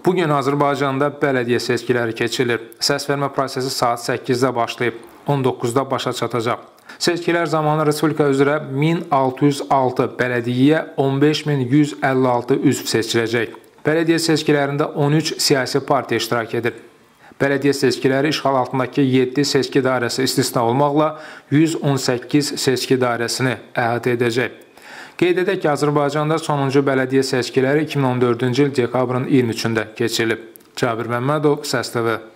Bugün Azərbaycanda bələdiyyə seçkiləri keçirilir. Səsvermə prosesi saat 8-də başlayıb, 19-da başa çatacaq. Seçkilər zamanı Respublika üzrə 1606 bələdiyyə, 15156 üzv seçiləcək. Bələdiyyə seçkilərində 13 siyasi partiya iştirak edir. Bələdiyyə seçkiləri işğal altındakı 7 seçki dairəsi istisna olmaqla 118 seçki dairəsini əhatə edəcək. Qeyd edək ki, Azərbaycanda sonuncu bələdiyyə seçkiləri 2014-cü il dekabrın 23-də keçirilib. Cabir Məmmədov, Səs TV.